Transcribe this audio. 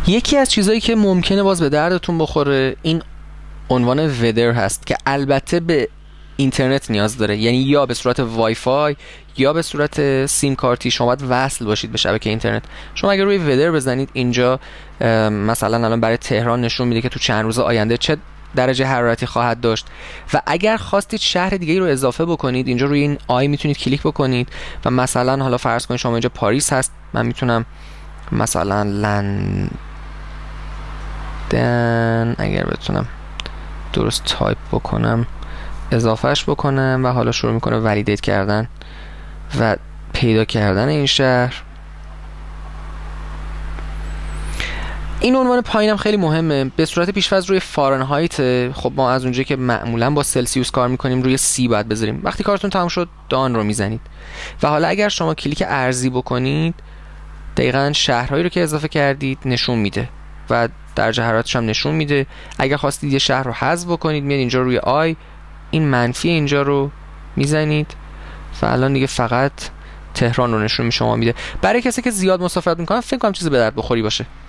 یکی از چیزایی که ممکنه باز به دردتون بخوره این عنوان ودر هست که البته به اینترنت نیاز داره، یعنی یا به صورت وای فای یا به صورت سیم کارتی شما باید وصل باشید به شبکه اینترنت. شما اگر روی ودر بزنید اینجا مثلا الان برای تهران نشون میده که تو چند روز آینده چه درجه حرارتی خواهد داشت و اگر خواستید شهر دیگه رو اضافه بکنید اینجا روی این آی میتونید کلیک بکنید و مثلا حالا فرض کنید شما اینجا پاریس هست، من میتونم مثلا لندن اگر بتونم درست تایپ بکنم اضافهش بکنم و حالا شروع میکنه ولیدیت کردن و پیدا کردن این شهر. این عنوان پایینم خیلی مهمه، به صورت پیش‌فرض روی فارنهایت. خب ما از اونجایی که معمولا با سلسیوس کار میکنیم روی سی باید بذاریم. وقتی کارتون تمام شد دان رو میزنید و حالا اگر شما کلیک ارزی بکنید دقیقاً شهرهایی رو که اضافه کردید نشون میده و درجه حرارتش هم نشون میده. اگر خواستید یه شهر رو حذف بکنید میاد اینجا روی آی این منفی اینجا رو میزنید و الان دیگه فقط تهران رو نشون شما میده. برای کسی که زیاد مسافرت میکنه فکر کنم چیزی به درد بخوری باشه.